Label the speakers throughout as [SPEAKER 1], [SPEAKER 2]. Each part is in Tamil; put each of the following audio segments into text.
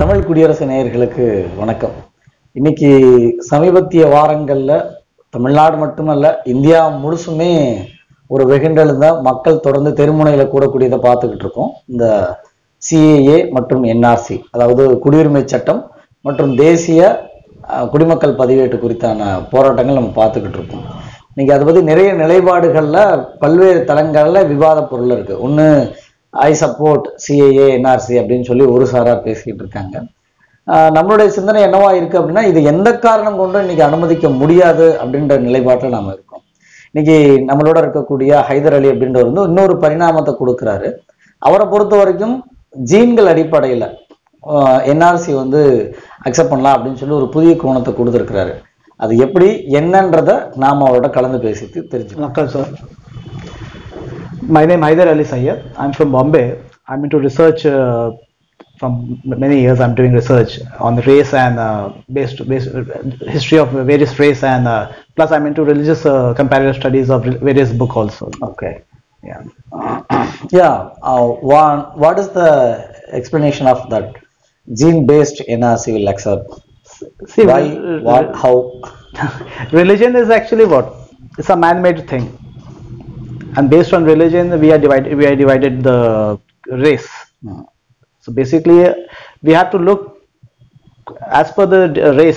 [SPEAKER 1] தமிழ் குடியரசு நேயர்களுக்கு வணக்கம். இன்னைக்கு சமீபத்திய வாரங்கள்ல தமிழ்நாடு மட்டுமல்ல இந்தியா முழுசுமே ஒரு வெகுண்டெழுந்த மக்கள் தொடர்ந்து தெருமுனையில கூடக்கூடியதை பார்த்துக்கிட்டு இருக்கோம். இந்த சிஏஏ மற்றும் என்ஆர்சி, அதாவது குடியுரிமை சட்டம் மற்றும் தேசிய குடிமக்கள் பதிவேட்டு குறித்தான போராட்டங்கள் நம்ம பார்த்துக்கிட்டு இருக்கோம். இன்னைக்கு அதை பத்தி நிறைய நிலைப்பாடுகள்ல பல்வேறு தளங்கள்ல விவாத பொருள் இருக்கு. ஒன்று ஐ சப்போர்ட் சிஏஏ என்ஆர்சி அப்படின்னு சொல்லி ஒரு சாரார் பேசிக்கிட்டு இருக்காங்க. நம்மளுடைய சிந்தனை என்னவா இருக்கு அப்படின்னா, இது எந்த காரணம் கொண்டும் இன்னைக்கு அனுமதிக்க முடியாது அப்படின்ற நிலைப்பாட்டில் நாம இருக்கோம். இன்னைக்கு நம்மளோட இருக்கக்கூடிய ஹைதர் அலி அப்படின்றவர் வந்து இன்னொரு பரிணாமத்தை கொடுக்குறாரு. அவரை பொறுத்த வரைக்கும் ஜீன்கள் அடிப்படையில் என்ஆர்சி வந்து அக்செப்ட் பண்ணலாம் அப்படின்னு சொல்லி ஒரு புதிய கோணத்தை கொடுத்துருக்கிறாரு. அது எப்படி என்னன்றதை நாம அவரோட கலந்து பேசிட்டு தெரிஞ்சுக்கலாம்.
[SPEAKER 2] Sir, my name is Haider Ali Syed. I'm from Bombay. I'm into research from many years. I'm doing research on race and based history of various race and plus I'm into religious comparative studies of various book also.
[SPEAKER 1] Okay. Yeah. What is the explanation of that gene-based NRC will accept?
[SPEAKER 2] See,
[SPEAKER 1] why? What? How?
[SPEAKER 2] Religion is actually what? It's a man-made thing. And based on religion, we are divided the race. So basically, we have to look as per the race.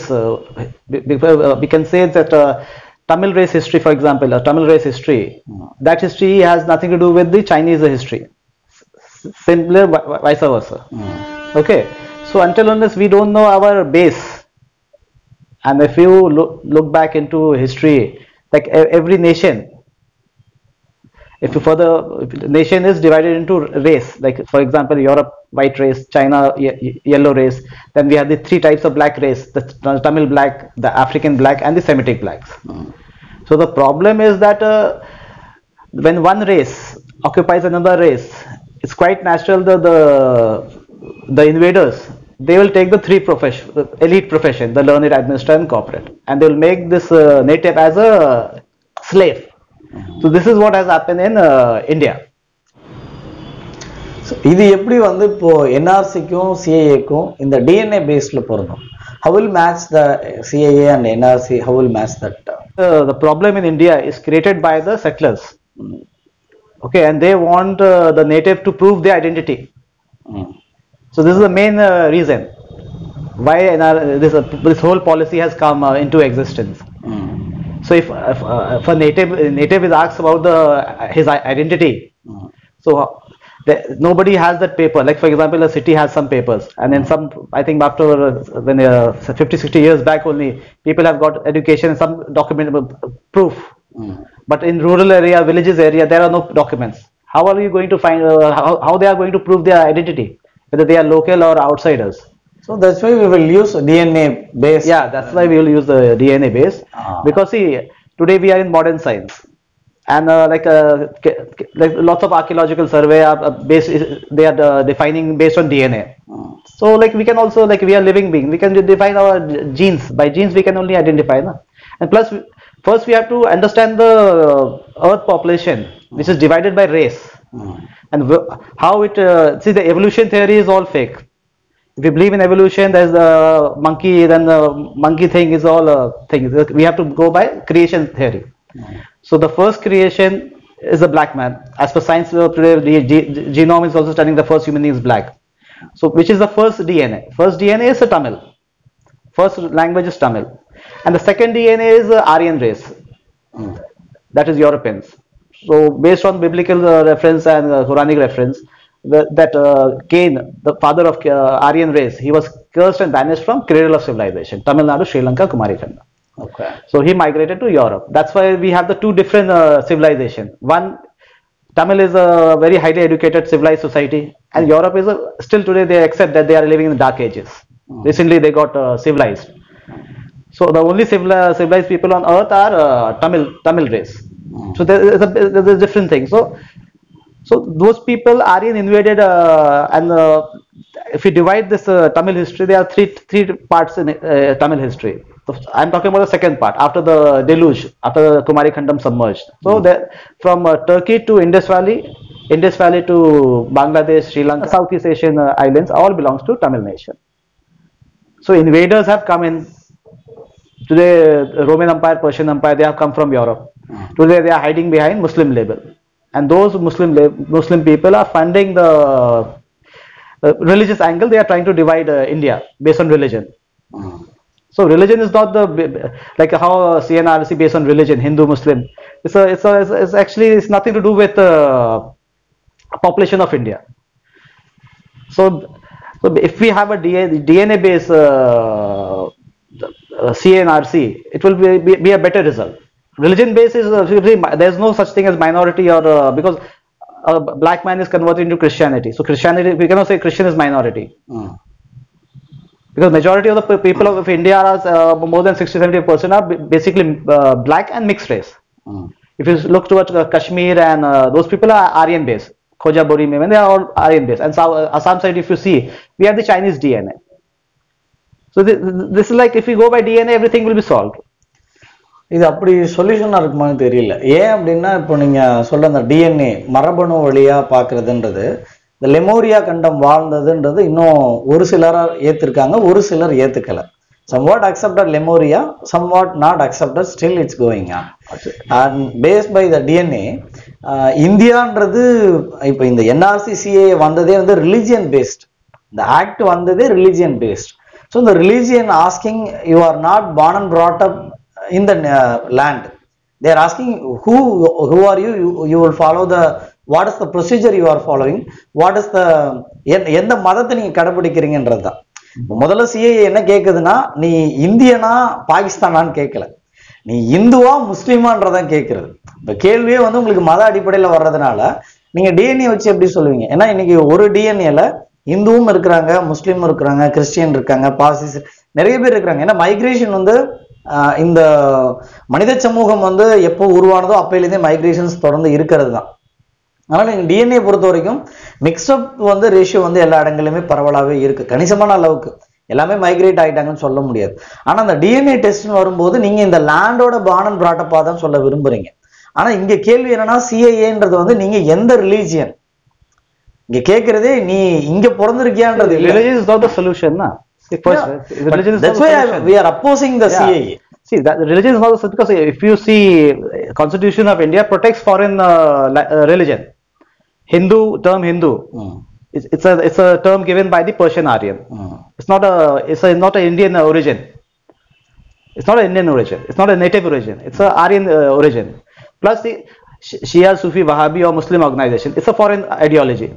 [SPEAKER 2] We can say that Tamil race history, for example, Tamil race history, that history has nothing to do with the Chinese history. Simply vice versa. Okay. So until unless we don't know our base, and if you look back into history, like every nation. If the nation is divided into race, like for example Europe white race, China yellow race, then we have the three types of black race: the Tamil black, the African black, and the Semitic blacks. So the problem is that when one race occupies another race, it's quite natural that the invaders, they will take the elite profession, the learned, administrator, and corporate, and they will make this native as a slave. So this is what has happened in India.
[SPEAKER 1] So இது எப்படி வந்து இப்போ என்ஆர்சிக்கும் சிஏஏக்கும் இந்த டிஎன்ஏ பேஸ்ல பொருந்தும்? How will match the CAA and NRC? How will match that?
[SPEAKER 2] The problem in India is created by the settlers. Okay, and they want the native to prove their identity. So this is the main reason why this whole policy has come into existence. So if a native is asked about his identity, so nobody has that paper. Like for example, a city has some papers, and then some, I think after when 50-60 years back only, people have got education and some document proof. But in rural area, villages area, there are no documents. How are you going to find? How they are going to prove their identity, whether they are local or outsiders?
[SPEAKER 1] So that's why we will use DNA base.
[SPEAKER 2] Yeah, that's why we will use the DNA base. Because see, today we are in modern science, and like lots of archaeological survey are based. They are defining based on DNA. So like we can also, like we are living being, we can define our genes. By genes we can only identify, no? And plus, first we have to understand the Earth population, which is divided by race, and how it. See, the evolution theory is all fake. If you believe in evolution, there's the monkey, then the monkey thing is all a thing. We have to go by creation theory. So the first creation is a black man. As per science today, the genome is also studying the first human being is black. So which is the first DNA? First DNA is a Tamil. First language is Tamil. And the second DNA is the Aryan race. That is Europeans. So based on biblical reference and Quranic reference, that Cain, the father of Aryan race, he was cursed and banished from cradle of civilization, Tamil Nadu, Sri Lanka, Kumari Khanda.
[SPEAKER 1] Okay.
[SPEAKER 2] So he migrated to Europe. That's why we have the two different civilization. One, Tamil is a very highly educated civilized society, and Europe is still today they accept that they are living in the dark ages. Recently they got civilized. So the only civilized people on earth are Tamil race. So there's a different thing. So those people, Aryan invaded, and if you divide this Tamil history, there are three parts in Tamil history. So I'm talking about the second part, after the deluge, after Kumari Khandam submerged. So from Turkey to Indus Valley to Bangladesh, Sri Lanka, Southeast Asian islands, all belongs to Tamil nation. So invaders have come in. Today, Roman Empire, Persian Empire, they have come from Europe. Today, they are hiding behind Muslim label, and those Muslim people are funding the religious angle. They are trying to divide India based on religion. So religion is not the like how CNRC based on religion, Hindu, Muslim. It's actually it's nothing to do with population of India. So if we have a DNA based CNRC, it will be a better result. Religion based is there's no such thing as minority or because a black man is converted into Christianity. So Christianity, we cannot say Christian is minority. Because majority of the people of India are more than 60-70% are basically black and mixed race. If you look towards Kashmir and those people are Aryan based. Khoja Bori Memen, they are all Aryan based. And Assam side, if you see, we have the Chinese DNA. So this is like if you go by DNA, everything will be solved.
[SPEAKER 1] இது அப்படி சொல்யூஷனா இருக்குமான்னு தெரியல. ஏன் அப்படின்னா இப்போ நீங்க சொல்ற அந்த டிஎன்ஏ மரபணு வழியா பாக்குறதுன்றது இந்த லெமோரியா கண்டம் வாழ்ந்ததுன்றது இன்னும் ஒரு சிலரா ஏத்திருக்காங்க, ஒரு சிலர் ஏத்துக்கல. Somewhat accepted Lemuria, somewhat not accepted, still it's going on. And based by the DNA, இந்தியான்றது இப்போ இந்த NRCCA வந்ததே வந்து ரிலிஜியன் பேஸ்ட். இந்த ஆக்ட் வந்ததே religion based. So the religion asking, you are not born and brought up in the land. They are asking who are you? You will follow the what is the procedure you are following? What is the எந்த மதத்தை நீங்க கடைபிடிக்கிறீங்கன்றதுதான். முதல்ல சிஏஏ என்ன கேக்குதுன்னா, நீ இந்தியனா பாகிஸ்தானான்னு கேட்கல, நீ இந்துவா முஸ்லீமான்றதான் கேட்கறது. இந்த கேள்வியே வந்து உங்களுக்கு மத அடிப்படையில வர்றதுனால நீங்க டிஎன்ஏ வச்சு எப்படி சொல்லுவீங்க? ஏன்னா இன்னைக்கு ஒரு டிஎன்ஏல இந்துவும் இருக்கிறாங்க, முஸ்லீமும் இருக்கிறாங்க, கிறிஸ்டியன் இருக்காங்க, பாசிஸ் நிறைய பேர் இருக்கிறாங்க. ஏன்னா மைக்ரேஷன் வந்து இந்த மனித சமூகம் வந்து எப்போ உருவானதோ அப்பையிலேருந்தே மைக்ரேஷன்ஸ் தொடர்ந்து இருக்கிறது தான். அதனால நீங்க டிஎன்ஏ பொறுத்த வரைக்கும் மிக்ஸ்அப் வந்து ரேஷியோ வந்து எல்லா இடங்களிலுமே பரவலாகவே இருக்கு. கணிசமான அளவுக்கு எல்லாமே மைக்ரேட் ஆயிட்டாங்கன்னு சொல்ல முடியாது. ஆனா அந்த டிஎன்ஏ டெஸ்ட்னு வரும்போது நீங்க இந்த லேண்டோட பார்ன் அண்ட் பிராட் அப்பா தான் சொல்ல விரும்புறீங்க. ஆனா இங்க கேள்வி என்னன்னா, சிஏஏன்றது வந்து நீங்க எந்த ரிலீஜியன் இங்க கேக்குறதே, நீ இங்க பிறந்திருக்கியான்றது.
[SPEAKER 2] Religion is not the solution, na. Religion is
[SPEAKER 1] that's why we are opposing the CAA.
[SPEAKER 2] See, that religion is not the because if you see Constitution of India protects foreign religion. Hindu term Hindu. It's a term given by the Persian Aryan. It's not an Indian origin. It's not an Indian origin. It's not a native origin. It's a Aryan origin. Plus the Shia, Sufi, Wahhabi or Muslim organization. It's a foreign ideology.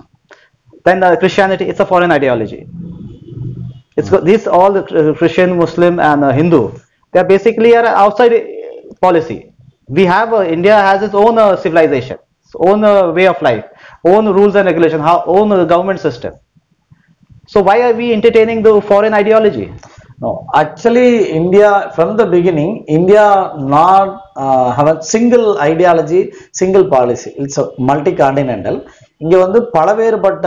[SPEAKER 2] Then Christianity. It's a foreign ideology. It's these all the Christian, Muslim, and Hindu. They are basically an outside policy. We have India has its own civilization, its own way of life, own rules and regulation, own government system. So why are we entertaining the foreign ideology?
[SPEAKER 1] No, actually, India from the beginning, India not have a single ideology, single policy. It's a multi-continental. இங்க வந்து பலவேறுபட்ட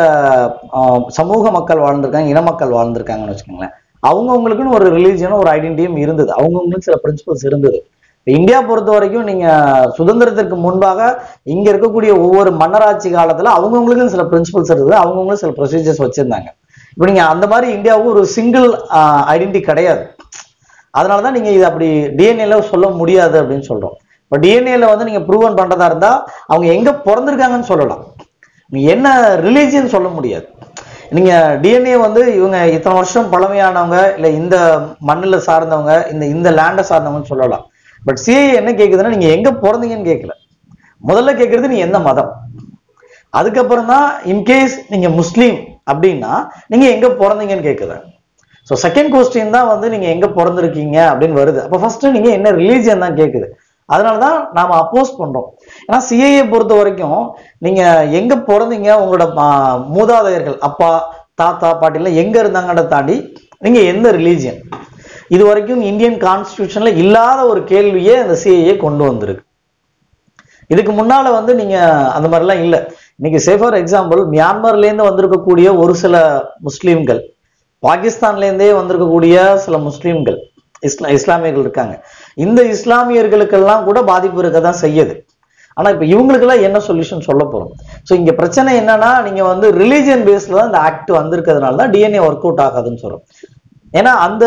[SPEAKER 1] சமூக மக்கள் வாழ்ந்திருக்காங்க, இன மக்கள் வாழ்ந்திருக்காங்கன்னு வச்சுக்கோங்களேன். அவங்கவுங்களுக்குன்னு ஒரு ரிலீஜியனும் ஒரு ஐடென்டிட்டியும் இருந்தது, அவங்கவுங்களுக்கு சில பிரின்சிபல்ஸ் இருந்தது. இந்தியா பொறுத்த வரைக்கும் நீங்க சுதந்திரத்திற்கு முன்பாக இங்க இருக்கக்கூடிய ஒவ்வொரு மன்னராட்சி காலத்துல அவங்கவுங்களுக்கும் சில பிரின்சிபல்ஸ் இருந்தது, அவங்கவுங்களும் சில ப்ரொசீஜர்ஸ் வச்சிருந்தாங்க. இப்ப நீங்க அந்த மாதிரி இந்தியாவுக்கு ஒரு சிங்கிள் ஐடென்டிட்டி கிடையாது. அதனாலதான் நீங்க இது அப்படி டிஎன்ஏல சொல்ல முடியாது அப்படின்னு சொல்றோம். இப்ப டிஎன்ஏல வந்து நீங்க ப்ரூவன் பண்றதா இருந்தா அவங்க எங்க பிறந்திருக்காங்கன்னு சொல்லலாம், நீங்க என்ன ரிலீஜியன் சொல்ல முடியாது. நீங்க டிஎன்ஏ வந்து இவங்க இத்தனை வருஷம் பழமையானவங்க, இல்ல இந்த மண்ணில் சார்ந்தவங்க, இந்த லேண்டை சார்ந்தவங்கன்னு சொல்லலாம். பட் சிஏஏ என்ன கேக்குதுன்னா, நீங்க எங்க பிறந்தீங்கன்னு கேட்கல, முதல்ல கேட்கறது நீ எந்த மதம். அதுக்கப்புறம் தான் இன்கேஸ் நீங்க முஸ்லீம் அப்படின்னா நீங்க எங்க பிறந்தீங்கன்னு கேட்குது. ஸோ செகண்ட் கொஸ்டின் தான் வந்து நீங்க எங்க பிறந்திருக்கீங்க அப்படின்னு வருது. அப்போ ஃபர்ஸ்ட் நீங்க என்ன ரிலீஜியன் தான் கேட்குது. அதனாலதான் நாம அப்போஸ் பண்றோம். ஏன்னா சிஏஏ பொறுத்த வரைக்கும் நீங்க எங்க பிறந்தீங்க, உங்களோட மூதாதையர்கள் அப்பா தாத்தா பாட்டிலாம் எங்க இருந்தாங்கன்றத தாண்டி நீங்க எந்த ரிலீஜியன், இது வரைக்கும் இந்தியன் கான்ஸ்டிடியூஷன்ல இல்லாத ஒரு கேள்வியே அந்த சிஏஏ கொண்டு வந்திருக்கு. இதுக்கு முன்னால வந்து நீங்க அந்த மாதிரிலாம் இல்லை. இன்னைக்கு சே ஃபார் எக்ஸாம்பிள் மியான்மர்ல இருந்து வந்திருக்கக்கூடிய ஒரு சில முஸ்லீம்கள், பாகிஸ்தான்ல இருந்தே வந்திருக்கக்கூடிய சில முஸ்லீம்கள், இஸ்லாமியர்கள் இருக்காங்க. இந்த இஸ்லாமியர்களுக்கெல்லாம் கூட பாதிப்பு இருக்கதான் செய்யுது. ஆனா இப்ப இவங்களுக்கெல்லாம் என்ன சொல்யூஷன் சொல்ல போறோம்? ஸோ இங்க பிரச்சனை என்னன்னா, நீங்க வந்து ரிலீஜியன் பேஸ்ல தான் இந்த ஆக்ட் வந்திருக்கிறதுனால தான் டிஎன்ஏ ஒர்க் அவுட் ஆகாதுன்னு சொல்றோம். ஏன்னா அந்த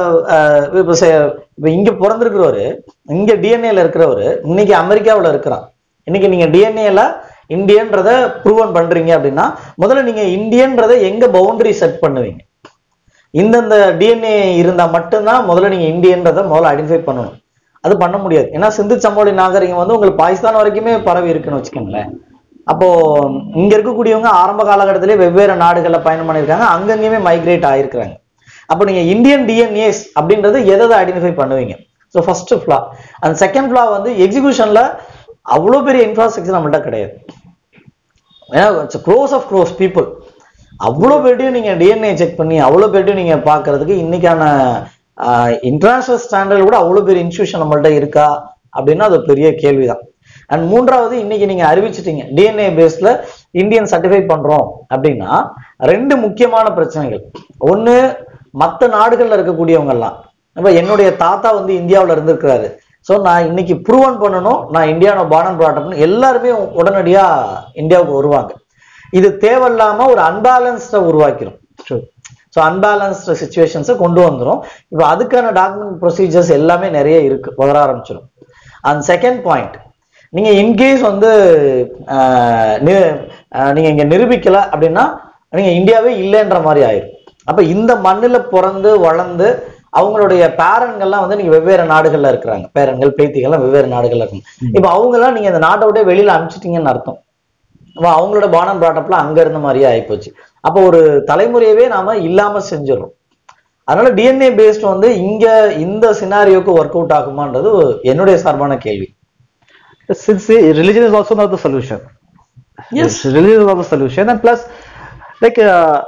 [SPEAKER 1] இப்போ இங்க பிறந்திருக்கிறவரு, இங்க டிஎன்ஏல இருக்கிறவரு இன்னைக்கு அமெரிக்காவில் இருக்கிறான். இன்னைக்கு நீங்க டிஎன்ஏல இந்தியன்றத ப்ரூவன் பண்றீங்க அப்படின்னா முதல்ல நீங்க இந்தியன்றதை எங்க பவுண்டரி செட் பண்ணுவீங்க? இந்தந்த டிஎன்ஏ இருந்தா மட்டும்தான் முதல்ல நீங்க இந்தியன்றதை முதல்ல ஐடென்டிஃபை பண்ணணும். அது பண்ண முடியாது. ஏன்னா சிந்து சமவெளி நாகரிகம் வந்து உங்களுக்கு பாகிஸ்தான் வரைக்குமே பரவி இருக்குன்னு வச்சுக்கோங்களேன். அப்போ இங்க இருக்கக்கூடியவங்க ஆரம்ப காலகட்டத்திலே வெவ்வேறு நாடுகளில் பயணம் பண்ணியிருக்காங்க, அங்கங்கேயுமே மைக்ரேட் ஆயிருக்கிறாங்க. அப்போ நீங்க இந்தியன் டிஎன்ஏஸ் அப்படின்றது எதை ஐடென்டிஃபை பண்ணுவீங்க? So first flaw. அந்த செகண்ட் ஃபிளா வந்து எக்ஸிகியூஷன்ல அவ்வளோ பெரிய இன்ஃப்ராஸ்ட்ரக்சர் நம்மள்ட்ட கிடையாது. ஏன்னா க்ரோஸ் ஆஃப் க்ரோஸ் பீப்புள், அவ்வளோ பேர்ட்டையும் நீங்க டிஎன்ஏ செக் பண்ணி அவ்வளோ பேர்ட்டையும் நீங்க பாக்குறதுக்கு இன்னைக்கான இன்டர்நேஷனல் ஸ்டாண்டர்ட் கூட அவ்வளோ பெரிய இன்ஸ்டியூஷன் நம்மள்ட்ட இருக்கா அப்படின்னா அது பெரிய கேள்விதான். அண்ட் மூன்றாவது, இன்னைக்கு நீங்க அறிவிச்சிட்டீங்க டிஎன்ஏ பேஸ்ல இந்தியன் சர்டிஃபை பண்றோம் அப்படின்னா ரெண்டு முக்கியமான பிரச்சனைகள். ஒண்ணு, மற்ற நாடுகள்ல இருக்கக்கூடியவங்க எல்லாம் இப்ப என்னுடைய தாத்தா வந்து இந்தியாவில் இருந்திருக்கிறாரு, ஸோ நான் இன்னைக்கு ப்ரூவன் பண்ணணும் நான் இந்தியாவை பார்ன் அண்ட் பிராட் அப்னு எல்லாருமே உடனடியா இந்தியாவுக்கு வருவாங்க. இது தேவையில்லாம ஒரு அன்பேலன்ஸ்ட உருவாக்கிரும். ஸோ அன்பேலன்ஸ்டு சிச்சுவேஷன்ஸை கொண்டு வந்துடும். இப்போ அதுக்கான டாக்குமெண்ட் ப்ரொசீஜர்ஸ் எல்லாமே நிறைய இருக்கு, வர ஆரம்பிச்சிடும். அண்ட் செகண்ட் பாயிண்ட், நீங்க இன்கேஸ் வந்து நீங்க இங்க நிரூபிக்கல அப்படின்னா நீங்க இந்தியாவே இல்லைன்ற மாதிரி ஆயிரும். அப்ப இந்த மண்ணில் பிறந்து வளர்ந்து அவங்களுடைய பேரன்கள்லாம் வந்து நீங்க வெவ்வேறு நாடுகள்ல இருக்கிறாங்க, பேரன்கள் பேத்திகள்லாம் வெவ்வேறு நாடுகள்ல இருக்காங்க. இப்ப அவங்கெல்லாம் நீங்க இந்த நாட்டை விட வெளியில அனுப்பிச்சிட்டீங்கன்னு அர்த்தம். அவங்களோட பார்ன் அண்ட் பிராட் அப்ல அங்க இருந்த மாதிரியே ஆயிப்போச்சு. அப்போ ஒரு தலைமுறையவே நாம இல்லாம செஞ்சிடறோம். அதனால டிஎன்ஏ பேஸ்ட் வந்து இங்க இந்த சினாரியோக்கு ஒர்க் அவுட் ஆகுமான்றது என்னுடைய சார்பான கேள்வி.
[SPEAKER 2] Since religion is also not the solution.
[SPEAKER 1] Yes,
[SPEAKER 2] religion is not the solution, and plus, like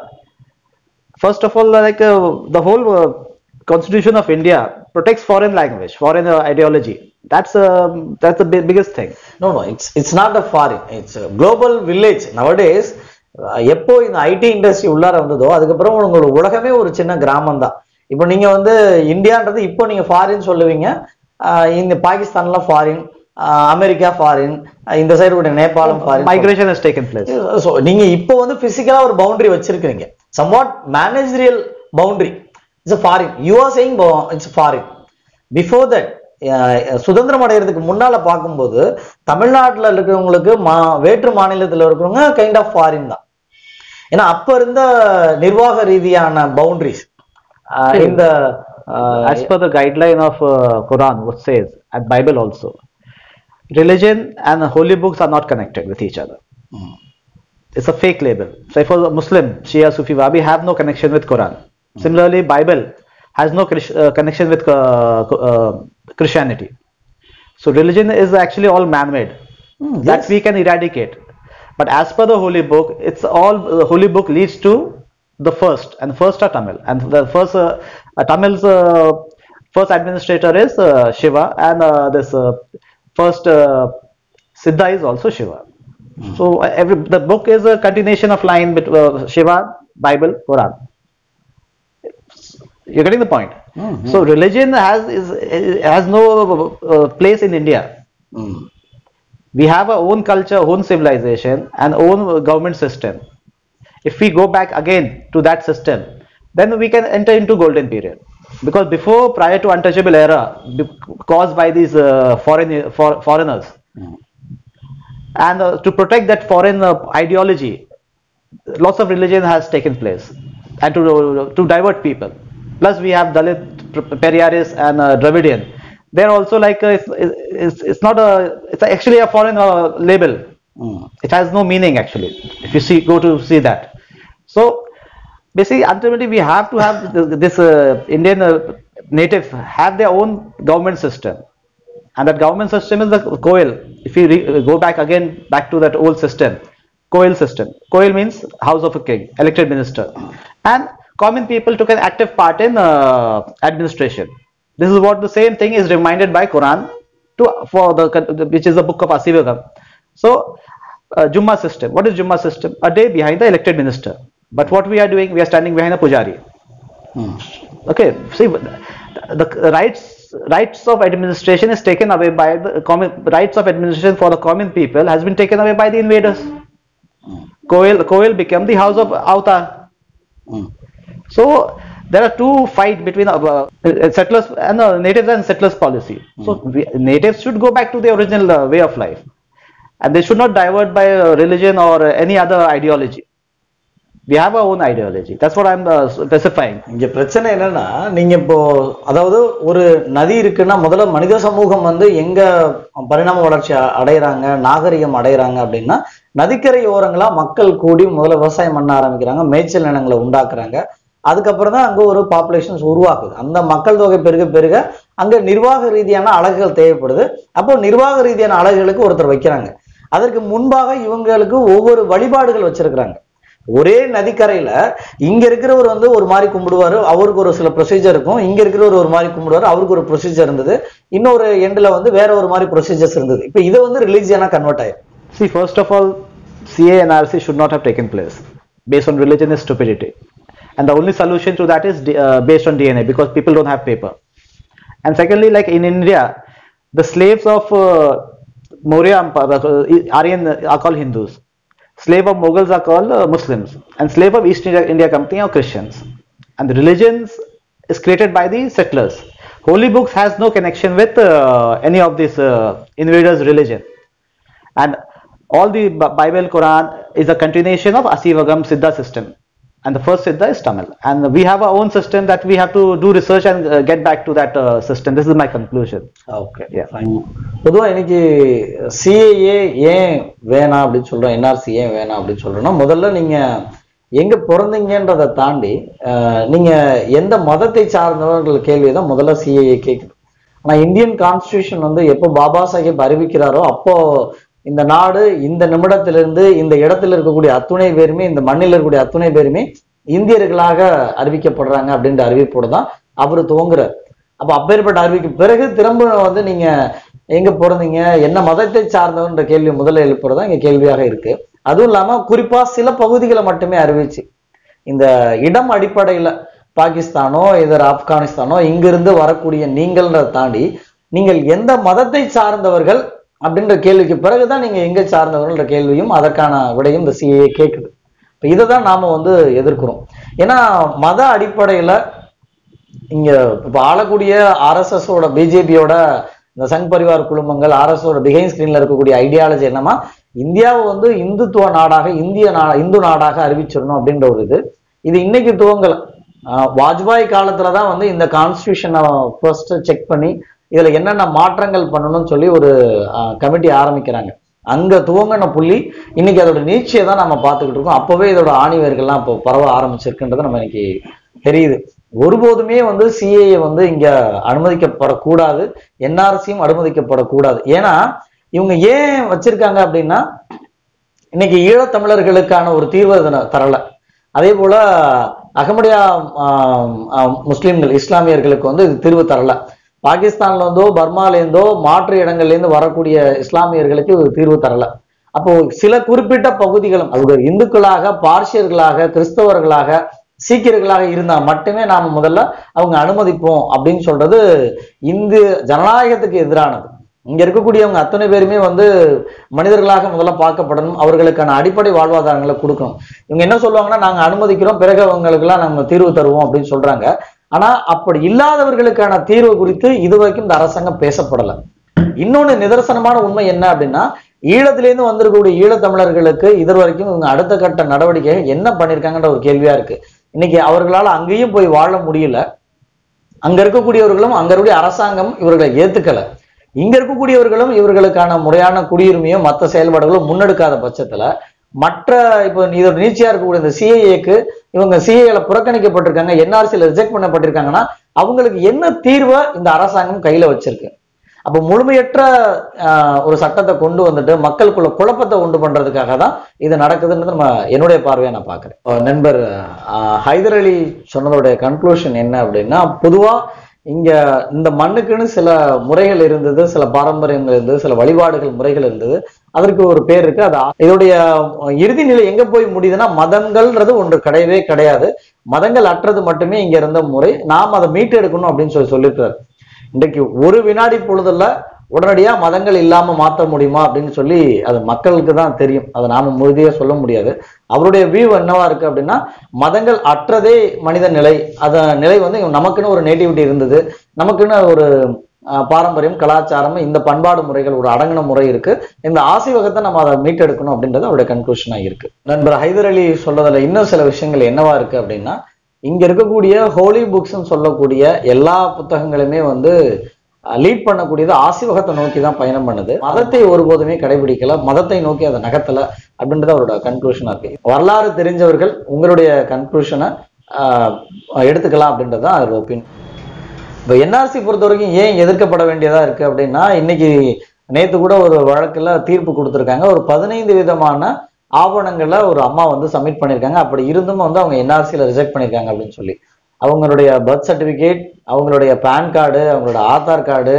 [SPEAKER 2] first of all, like the whole Constitution of India protects foreign language, foreign ideology. That's the biggest thing.
[SPEAKER 1] No, it's not a foreign, it's a global village nowadays. எப்போ இந்த ஐடி இண்டஸ்ட்ரி உள்ளார வந்ததோ அதுக்கப்புறம் உங்களோட உலகமே ஒரு சின்ன கிராமம் தான். இப்போ நீங்க வந்து இந்தியான்றது இப்போ நீங்க ஃபாரின் சொல்லுவீங்க, இந்த பாகிஸ்தான்ல ஃபாரின், அமெரிக்கா ஃபாரின், இந்த சைடு கூட நேபாளம் foreign.
[SPEAKER 2] Migration has taken place.
[SPEAKER 1] So நீங்க இப்போ வந்து பிசிக்கலா ஒரு பவுண்டரி வச்சிருக்கீங்க, somewhat managerial boundary. It's a foreign. You are saying it's foreign. Before that, சுதந்திரம் அடைகிறதுக்கு முன்னால பார்க்கும்போது தமிழ்நாட்டில் இருக்கிறவங்களுக்கு வேற்று மாநிலத்தில் இருக்கிறவங்க கைண்ட் ஆஃப் ஃபாரின் தான். ஏன்னா அப்ப இருந்த நிர்வாக ரீதியான பவுண்டரிஸ் இந்த
[SPEAKER 2] as per the guideline of Quran, what says and Bible also, religion and holy books are not connected with each other. It's a fake label. So for a Muslim, Shia, Sufi, Wahhabi have no connection with Quran. Similarly, Bible has no connection with Christianity. So religion is actually all man-made. That we can eradicate. But as per the holy book, it's all the holy book leads to the first, and first are Tamil, and the first Tamil's first administrator is Shiva, and this first Siddha is also Shiva. So the book is a continuation of line between Shiva, Bible, Quran. You're getting the point. So religion has no place in India. We have our own culture, own civilization, and own government system. If we go back again to that system, then we can enter into golden period. Because before, prior to untouchable era caused by these foreigners, and to protect that foreign ideology, lots of religion has taken place, and to divert people. Plus we have Dalit, Periyarists, and Dravidian. They're also like it's not a, it's actually a foreign label. It has no meaning actually if you go to see that. So basically ultimately we have to have this Indian natives have their own government system, and that government system is the Koil. If you go back to that old system, Koil system. Koil means house of a king, elected minister, and common people took an active part in administration. This is what the same thing is reminded by Quran which is the book of Asivagam. So Jumma system. What is Jumma system? A day behind the elected minister. But what we are doing, we are standing behind the pujari. Okay, see, the rights of administration is taken away by the common rights of administration for the common people has been taken away by the invaders. Koil became the house of avatar. So there are two fight between settlers and natives and settlers policy. So natives should go back to the original way of life, and they should not divert by religion or any other ideology. We have our own ideology. That's what I'm specifying.
[SPEAKER 1] இங்க பிரச்சனை என்னன்னா, நீங்க இப்போ அதாவது ஒரு நதி இருக்குன்னா முதல்ல மனித சமூகம் வந்து எங்க பரிணாம வளர்ச்சி அடைகிறாங்க, நாகரிகம் அடைகிறாங்க அப்படின்னா நதிக்கரை ஓரங்களா மக்கள் கூடி முதல்ல விவசாயம் பண்ண ஆரம்பிக்கிறாங்க, மேய்ச்சல் நிலங்களை உண்டாக்குறாங்க. அதுக்கப்புறம் தான் அங்க ஒரு பாப்புலேஷன்ஸ் உருவாக்குது. அந்த மக்கள் தொகை பெருக பெருக அங்க நிர்வாக ரீதியான அலகுகள் தேவைப்படுது. அப்போ நிர்வாக ரீதியான அலகுகளுக்கு ஒருத்தர் வைக்கிறாங்க. அதற்கு முன்பாக இவங்களுக்கு ஒவ்வொரு வழிபாடுகள் வச்சிருக்கிறாங்க. ஒரே நதிக்கரையில இங்க இருக்கிறவர் வந்து ஒரு மாதிரி கும்பிடுவாரு, அவருக்கு ஒரு சில ப்ரொசீஜர் இருக்கும். இங்க இருக்கிறவர் ஒரு மாதிரி கும்பிடுவாரு, அவருக்கு ஒரு ப்ரொசீஜர் இருந்தது. இன்னொரு எண்ட்ல வந்து வேற ஒரு மாதிரி ப்ரொசீஜர்ஸ் இருந்தது. இப்ப இது வந்து ரிலிஜியனா கன்வெர்ட் ஆயிரும்.
[SPEAKER 2] See, first of all, CA and RC should not have taken place. Based on religion is stupidity, and the only solution to that is based on DNA, because people don't have paper. And secondly, like in India, the slaves of Maurya Aryan are called Hindus. Slave of Mughals are called Muslims, and slave of East India Company are Christians. And the religions is created by the settlers. Holy books has no connection with any of these invaders' religion. And all the Bible, Quran is a continuation of Asivagam Siddha system. And the first Siddha is Tamil. And we have our own system that we have to do research and get back to that system. This is my conclusion.
[SPEAKER 1] Okay, yeah, fine. பொதுவா இன்னைக்கு சிஏஏ ஏன் வேணாம் அப்படின்னு சொல்றோம், என்ஆர்சி ஏன் வேணாம் அப்படின்னு சொல்றோம்னா, முதல்ல நீங்க எங்க பிறந்தீங்கன்றதை தாண்டி நீங்க எந்த மதத்தை சார்ந்தவர்கள் கேள்வியை தான் முதல்ல சிஏஏ கேட்குது. ஆனா இந்தியன் கான்ஸ்டிடியூஷன் வந்து எப்போ பாபா சாஹேப் அறிவிக்கிறாரோ அப்போ இந்த நாடு இந்த நிமிடத்திலிருந்து இந்த இடத்துல இருக்கக்கூடிய அத்துணை பேருமே, இந்த மண்ணில் இருக்கக்கூடிய அத்துணை பேருமே இந்தியர்களாக அறிவிக்கப்படுறாங்க அப்படின்ற அறிவிப்போடு தான் அவரு துவங்குறார். அப்ப அப்பேற்பட்ட அறிவிக்கு பிறகு திரும்ப வந்து நீங்க எங்க பிறந்தீங்க, என்ன மதத்தை சார்ந்தவன்ற கேள்வி முதல்ல எழுப்புறதா இங்க கேள்வியாக இருக்கு. அதுவும் இல்லாம குறிப்பா சில பகுதிகளை மட்டுமே அறிவிச்சு, இந்த இடம் அடிப்படையில பாகிஸ்தானோ இதர ஆப்கானிஸ்தானோ இங்கிருந்து வரக்கூடிய நீங்கள்ன்றதை தாண்டி நீங்கள் எந்த மதத்தை சார்ந்தவர்கள் அப்படின்ற கேள்விக்கு பிறகுதான் நீங்க எங்க சார்ந்தவர்கள்ன்ற கேள்வியும் அதற்கான விடையும் இந்த சிஏ கேட்குது. இப்ப இதை தான் நாம வந்து எதிர்க்கிறோம். ஏன்னா மத அடிப்படையில இங்க இப்ப ஆளக்கூடிய ஆர்எஸ்எஸோட பிஜேபியோட இந்த சங் பரிவார் குழுமங்கள் ஆர்எஸ்எஸோட பிஹைண்ட் ஸ்கிரீன்ல இருக்கக்கூடிய ஐடியாலஜி என்னமா, இந்தியாவை வந்து இந்துத்துவ நாடாக இந்து நாடாக அறிவிச்சிடணும் அப்படின்ற ஒரு இது இன்னைக்கு துவங்கல. வாஜ்பாய் காலத்துலதான் வந்து இந்த கான்ஸ்டிடியூஷனை ஃபர்ஸ்ட் செக் பண்ணி இதுல என்னென்ன மாற்றங்கள் பண்ணணும்னு சொல்லி ஒரு கமிட்டி ஆரம்பிக்கிறாங்க. அங்க துவங்கின புள்ளி இன்னைக்கு அதோட நீட்சியை தான் நம்ம பார்த்துக்கிட்டு இருக்கோம். அப்பவே இதோட ஆணிவேர்கள்லாம் இப்போ பரவ ஆரம்பிச்சிருக்குன்றது நம்ம இன்னைக்கு தெரியுது. ஒருபோதுமே வந்து சிஏஏ வந்து இங்க அனுமதிக்கப்படக்கூடாது, என்ஆர்சியும் அனுமதிக்கப்படக்கூடாது. ஏன்னா இவங்க ஏன் வச்சிருக்காங்க அப்படின்னா, இன்னைக்கு ஈழத்தமிழர்களுக்கான ஒரு தீர்வு தரல. அதே போல அகமடியா முஸ்லிம்கள் இஸ்லாமியர்களுக்கு வந்து இது தீர்வு தரல. பாகிஸ்தான்ல இருந்தோ பர்மால இருந்தோ மாற்று இடங்கள்ல இருந்து வரக்கூடிய இஸ்லாமியர்களுக்கு ஒரு தீர்வு தரல. அப்போ சில குறிப்பிட்ட பகுதிகளும் அவங்க இந்துக்களாக, பார்சியர்களாக, கிறிஸ்தவர்களாக, சீக்கியர்களாக இருந்தா மட்டுமே நாம முதல்ல அவங்க அனுமதிப்போம் அப்படின்னு சொல்றது இந்து ஜனநாயகத்துக்கு எதிரானது. இங்க இருக்கக்கூடியவங்க அத்தனை பேருமே வந்து மனிதர்களாக முதல்ல பார்க்கப்படணும், அவர்களுக்கான அடிப்படை வாழ்வாதாரங்களை கொடுக்கணும். இவங்க என்ன சொல்லுவாங்கன்னா, நாங்க அனுமதிக்கிறோம், பிறகு அவங்களுக்கு எல்லாம் நாங்க தீர்வு தருவோம் அப்படின்னு சொல்றாங்க. ஆனா அப்படி இல்லாதவர்களுக்கான தீர்வு குறித்து இதுவரைக்கும் இந்த அரசாங்கம் பேசப்படல. இன்னொன்னு நிதர்சனமான உண்மை என்ன அப்படின்னா, ஈழத்திலேருந்து வந்திருக்கக்கூடிய ஈழத்தமிழர்களுக்கு இது வரைக்கும் இவங்க அடுத்த கட்ட நடவடிக்கைகள் என்ன பண்ணிருக்காங்கன்ற ஒரு கேள்வியா இருக்கு. இன்னைக்கு அவர்களால் அங்கேயும் போய் வாழ முடியல. அங்க இருக்கக்கூடியவர்களும் அங்க இருக்கக்கூடிய அரசாங்கம் இவர்களை ஏத்துக்கல. இங்க இருக்கக்கூடியவர்களும் இவர்களுக்கான முறையான குடியுரிமையும் மற்ற செயல்பாடுகளும் முன்னெடுக்காத பட்சத்துல மற்ற இப்போ இதோட நீட்சியா இருக்கக்கூடிய இந்த சிஏஏக்கு இவங்க சிஏஏல புறக்கணிக்கப்பட்டிருக்காங்க, என்ஆர்சியில ரிஜெக்ட் பண்ணப்பட்டிருக்காங்கன்னா அவங்களுக்கு என்ன தீர்வை இந்த அரசாங்கம் கையில வச்சிருக்கு? அப்போ முழுமையற்ற ஒரு சட்டத்தை கொண்டு வந்துட்டு மக்களுக்குள்ள குழப்பத்தை உண்டு பண்றதுக்காக தான் இது நடக்குதுன்றது நம்ம என்னுடைய பார்வையை நான் பாக்குறேன். நண்பர் ஹைதர் அலி சொன்னதோடைய கன்க்ளூஷன் என்ன அப்படின்னா, பொதுவா இங்க இந்த மண்ணுக்குன்னு சில முறைகள் இருந்தது, சில பாரம்பரியங்கள் இருந்தது, சில வழிபாடுகள் முறைகள் இருந்தது, அதற்கு ஒரு பேர் இருக்கு. அது இதோடைய இறுதி நிலை எங்க போய் முடியுதுன்னா, மதங்கள்ன்றது ஒன்று கிடையவே கிடையாது, மதங்கள் அற்றது மட்டுமே இங்க இருந்த முறை, நாம் அதை மீட்டு எடுக்கணும் அப்படின்னு சொல்லியிருக்கிறார். இன்றைக்கு ஒரு வினாடி பொழுதுல உடனடியா மதங்கள் இல்லாம மாற்ற முடியுமா அப்படின்னு சொல்லி அது மக்களுக்கு தான் தெரியும். அதை நாம உறுதியா சொல்ல முடியாது. அவருடைய வியூ என்னவா இருக்கு அப்படின்னா, மதங்கள் அற்றதே மனித நிலை. அத நிலை வந்து நமக்குன்னு ஒரு நேட்டிவிட்டி இருந்தது, நமக்குன்னு ஒரு பாரம்பரியம், கலாச்சாரம், இந்த பண்பாடு முறைகள் ஒரு அடங்கின முறை இருக்கு. இந்த ஆசீவகத்தை நம்ம அதை மீட்டெடுக்கணும் அப்படின்றது அவருடைய கன்க்ளூஷனா இருக்கு. நண்பர் ஹைதர் அலி சொல்றதுல இன்னும் சில விஷயங்கள் என்னவா இருக்கு அப்படின்னா, இங்க இருக்கக்கூடிய ஹோலி புக்ஸ் சொல்லக்கூடிய எல்லா புத்தகங்களுமே வந்து லீட் பண்ணக்கூடியது ஆசீவகத்தை நோக்கி தான் பயணம் பண்ணுது. மதத்தை ஒருபோதுமே கடைபிடிக்கல, மதத்தை நோக்கி அதை நகர்த்தல அப்படின்றது அவரோட கன்க்ளூஷனா இருக்கு. வரலாறு தெரிஞ்சவர்கள் உங்களுடைய கன்க்ளூஷனை எடுத்துக்கலாம் அப்படின்றது தான் அதோட ஒப்பீனியன். இப்போ என்ஆர்சி பொறுத்த வரைக்கும் ஏன் எதிர்க்கப்பட வேண்டியதா இருக்கு அப்படின்னா, இன்னைக்கு நேத்து கூட ஒரு வழக்குல தீர்ப்பு கொடுத்துருக்காங்க. ஒரு 15 விதமான ஆவணங்களை ஒரு அம்மா வந்து சப்மிட் பண்ணியிருக்காங்க. அப்படி இருந்தும் வந்து அவங்க என்ஆர்சியில ரிஜெக்ட் பண்ணியிருக்காங்க அப்படின்னு சொல்லி. அவங்களுடைய பர்த் சர்டிஃபிகேட், அவங்களுடைய பேன் கார்டு, அவங்களோட ஆதார் கார்டு,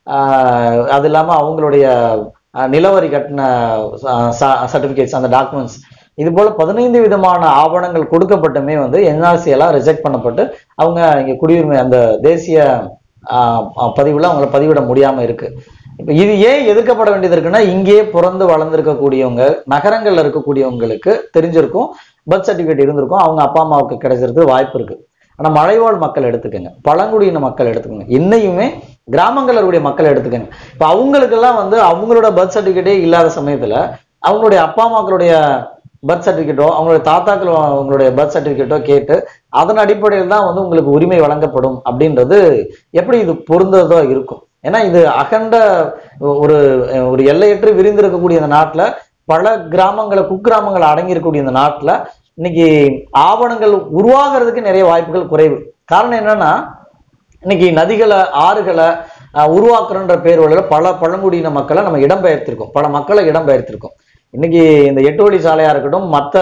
[SPEAKER 1] அது இல்லாமல் அவங்களுடைய நிலவரி கட்டின சர்டிஃபிகேட்ஸ், அந்த டாக்குமெண்ட்ஸ், இது போல 15 விதமான ஆவணங்கள் கொடுக்கப்பட்டுமே வந்து என்ஆர்சி எல்லாம் ரிஜெக்ட் பண்ணப்பட்டு அவங்க இங்க குடியுரிமை அந்த தேசிய பதிவுல அவங்கள பதிவிட முடியாம இருக்கு. இப்ப இது ஏன் எதிர்க்கப்பட வேண்டியது இருக்குன்னா, இங்கேயே பிறந்து வளர்ந்துருக்கக்கூடியவங்க, நகரங்கள்ல இருக்கக்கூடியவங்களுக்கு தெரிஞ்சிருக்கும், பர்த் சர்டிஃபிகேட் இருந்திருக்கும், அவங்க அப்பா அம்மாவுக்கு கிடைச்சிருக்கு வாய்ப்பு இருக்கு. ஆனா மலைவாழ் மக்கள் எடுத்துக்கங்க, பழங்குடியின மக்கள் எடுத்துக்கங்க, இன்னையுமே கிராமங்கள்ல இருக்கக்கூடிய மக்கள் எடுத்துக்கங்க. இப்ப அவங்களுக்கெல்லாம் வந்து அவங்களோட பர்த் சர்டிஃபிகேட்டே இல்லாத சமயத்துல அவங்களுடைய அப்பா அம்மாக்களுடைய பர்த் சர்டிஃபிகேட்டோ, அவங்களுடைய தாத்தாக்கள் அவங்களுடைய பர்த் சர்டிஃபிகேட்டோ கேட்டு அதன் அடிப்படையில் தான் வந்து உங்களுக்கு உரிமை வழங்கப்படும் அப்படின்றது எப்படி இது பொருந்ததோ இருக்கும். ஏன்னா இது அகண்ட ஒரு ஒரு எல்லையற்று விரிந்திருக்கக்கூடிய இந்த நாட்டுல, பல கிராமங்களை குக்கிராமங்களை அடங்கி இருக்கக்கூடிய இந்த நாட்டுல இன்னைக்கு ஆவணங்கள் உருவாகிறதுக்கு நிறைய வாய்ப்புகள் குறைவு. காரணம் என்னன்னா, இன்னைக்கு நதிகளை, ஆறுகளை உருவாக்குறன்ற பேர் வழியில பல பழங்குடியின மக்களை நம்ம இடம்பெயர்த்திருக்கோம், பல மக்களை இடம்பெயர்த்திருக்கோம். இன்னைக்கு இந்த 8 வழி சாலையா இருக்கட்டும், மற்ற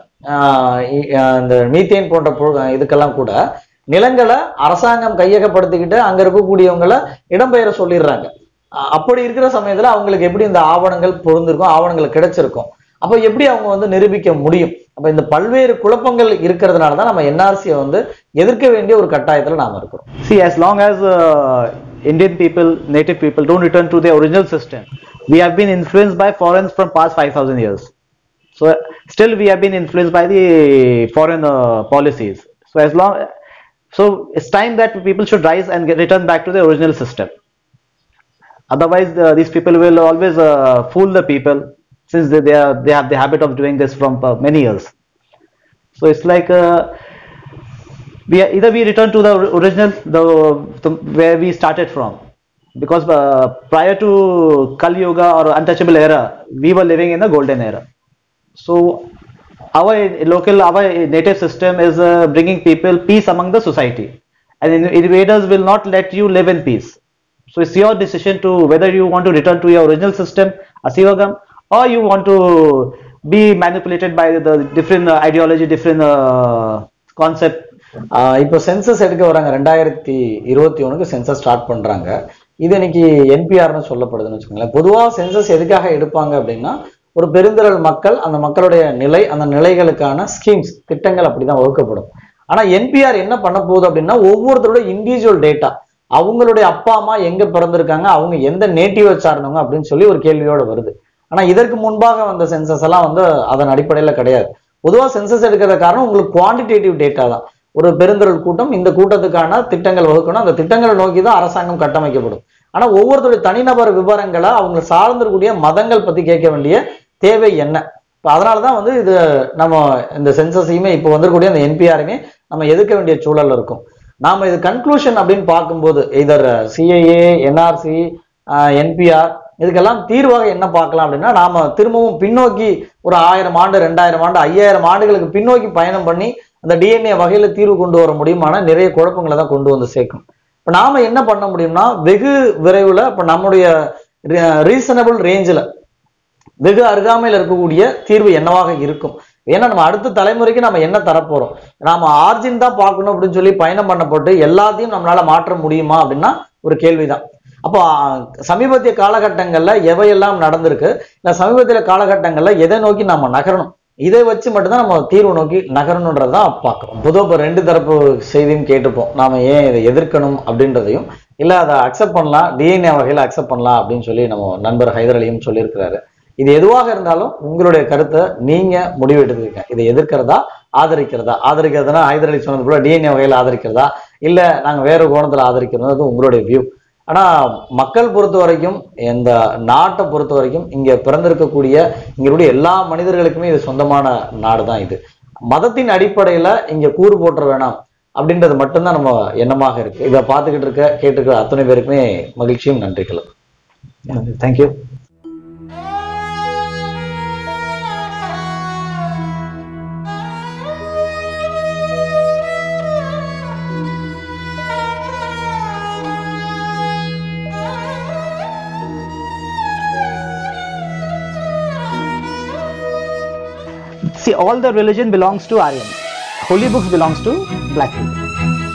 [SPEAKER 1] இந்த மீத்தேன் போன்ற இதுக்கெல்லாம் கூட நிலங்களை அரசாங்கம் கையகப்படுத்திக்கிட்டு அங்க இருக்கக்கூடியவங்களை இடம்பெயர சொல்லிடுறாங்க. அப்படி இருக்கிற சமயத்துல அவங்களுக்கு எப்படி இந்த ஆவணங்கள் பொருந்திருக்கும், ஆவணங்கள் கிடைச்சிருக்கும், அப்ப எப்படி அவங்க வந்து நிரூபிக்க முடியும்? அப்ப இந்த பல்வேறு குழப்பங்கள் இருக்கிறதுனாலதான் நம்ம என்ஆர்சியை வந்து எதிர்க்க வேண்டிய ஒரு கட்டாயத்துல நாம இருக்கிறோம்.
[SPEAKER 2] See, as long as Indian people, native people don't return to their original system, we have been influenced by foreigners from past 5,000 years. So still we have been influenced by the foreign policies. So it's time that people should rise and return back to the original system. Otherwise these people will always fool the people, since they have the habit of doing this from many years. So it's like either we return to the original, where we started from, because prior to Kali Yuga or untouchable era, we were living in the golden era. So our native system is bringing people peace among the society, and invaders will not let you live in peace. So it's your decision to whether you want to return to your original system, Asivagam, or you want to be manipulated by the different ideology, different concept.
[SPEAKER 1] இப்போ சென்சஸ் எடுக்க வராங்க, 2021க்கு சென்சஸ் ஸ்டார்ட் பண்றாங்க. இது இன்னைக்கு என்பிஆர்னு சொல்லப்படுதுன்னு வச்சுக்கோங்களேன். பொதுவாக சென்சஸ் எதுக்காக எடுப்பாங்க அப்படின்னா, ஒரு பெருந்திரள் மக்கள், அந்த மக்களுடைய நிலை, அந்த நிலைகளுக்கான ஸ்கீம்ஸ், திட்டங்கள் அப்படிதான் வகுக்கப்படும். ஆனா என்பிஆர் என்ன பண்ண போகுது அப்படின்னா, ஒவ்வொருத்தரோட இண்டிவிஜுவல் டேட்டா, அவங்களுடைய அப்பா அம்மா எங்க பிறந்திருக்காங்க, அவங்க எந்த நேட்டிவை சார்ந்தவங்க அப்படின்னு சொல்லி ஒரு கேள்வியோட வருது. ஆனா இதற்கு முன்பாக வந்த சென்சஸ் எல்லாம் வந்து அதன் அடிப்படையில கிடையாது. பொதுவாக சென்சஸ் எடுக்கிற காரணம் உங்களுக்கு குவான்டிடேட்டிவ் டேட்டா தான். ஒரு பெருந்திரள் கூட்டம், இந்த கூட்டத்துக்கான திட்டங்கள் வகுக்கணும், அந்த திட்டங்களை நோக்கி தான் அரசாங்கம் கட்டமைக்கப்படும். ஆனா ஒவ்வொருத்தருடைய தனிநபர் விவரங்களை, அவங்க சார்ந்திருக்கக்கூடிய மதங்கள் பத்தி கேட்க வேண்டிய தேவை என்ன? இப்போ அதனாலதான் வந்து இது நம்ம இந்த சென்சஸையுமே இப்போ வந்திருக்கக்கூடிய அந்த என்பிஆருமே நம்ம எதிர்க்க வேண்டிய சூழல் இருக்கும். நாம இது கன்க்ளூஷன் அப்படின்னு பார்க்கும்போது, இதர் சிஐஏ, என்ஆர்சி, என்பிஆர், இதுக்கெல்லாம் தீர்வாக என்ன பார்க்கலாம் அப்படின்னா, நாம திரும்பவும் பின்னோக்கி ஒரு 1000 ஆண்டு, 2000 ஆண்டு, 5000 ஆண்டுகளுக்கு பின்னோக்கி பயணம் பண்ணி அந்த டிஎன்ஏ வகையில தீர்வு கொண்டு வர முடியுமானா நிறைய குழப்பங்களை தான் கொண்டு வந்து சேர்க்கும். இப்ப நாம என்ன பண்ண முடியும்னா, வெகு விரைவில் இப்ப நம்முடைய ரீசனபிள் ரேஞ்சில், வெகு அருகாமையில் இருக்கக்கூடிய தீர்வு என்னவாக இருக்கும்? ஏன்னா நம்ம அடுத்த தலைமுறைக்கு நம்ம என்ன தரப்போறோம்? நாம ஆர்ஜின் தான் பார்க்கணும் அப்படின்னு சொல்லி பயணம் பண்ணப்பட்டு எல்லாத்தையும் நம்மளால மாற்ற முடியுமா அப்படின்னா ஒரு கேள்விதான். அப்போ சமீபத்திய காலகட்டங்கள்ல எவையெல்லாம் நடந்திருக்கு, இல்ல சமீபத்திய காலகட்டங்கள்ல எதை நோக்கி நாம நகரணும், இதை வச்சு மட்டும்தான் நம்ம தீர்வு நோக்கி நகரணுன்றதான் பார்க்கணும். பொதுவாக இப்போ ரெண்டு தரப்பு செய்தியும் கேட்டுப்போம். நாம ஏன் இதை எதிர்க்கணும் அப்படின்றதையும், இல்லை அதை அக்செப்ட் பண்ணலாம், டிஎன்ஏ வகையில் அக்செப்ட் பண்ணலாம் அப்படின்னு சொல்லி நம்ம நண்பர் ஹைதர் அலியும் சொல்லியிருக்கிறாரு. இது எதுவாக இருந்தாலும் உங்களுடைய கருத்தை நீங்க முடிவு எடுத்துக்கங்க. இதை எதிர்க்கிறதா ஆதரிக்கிறதுனா ஹைதர் அலி சொன்னது போல டிஎன்ஏ வகையில் ஆதரிக்கிறதா, இல்ல நாங்க வேற கோணத்துல ஆதரிக்கிறதா, அது உங்களுடைய வியூ. ஆனா மக்கள் பொறுத்த வரைக்கும், இந்த நாட்டை பொறுத்த வரைக்கும், இங்க பிறந்திருக்கக்கூடிய இங்களுடைய எல்லா மனிதர்களுக்குமே இது சொந்தமான நாடு தான். இது மதத்தின் அடிப்படையில இங்க கூறு போற்ற வேணாம் அப்படின்றது மட்டும்தான் நம்ம எண்ணமாக இருக்கு. இதை பார்த்துக்கிட்டு கேட்டுக்கிற அத்தனை பேருக்குமே மகிழ்ச்சியும் நன்றிகளும்.
[SPEAKER 2] Thank you. See, all the religion belongs to Aryan. Holy books belongs to black people.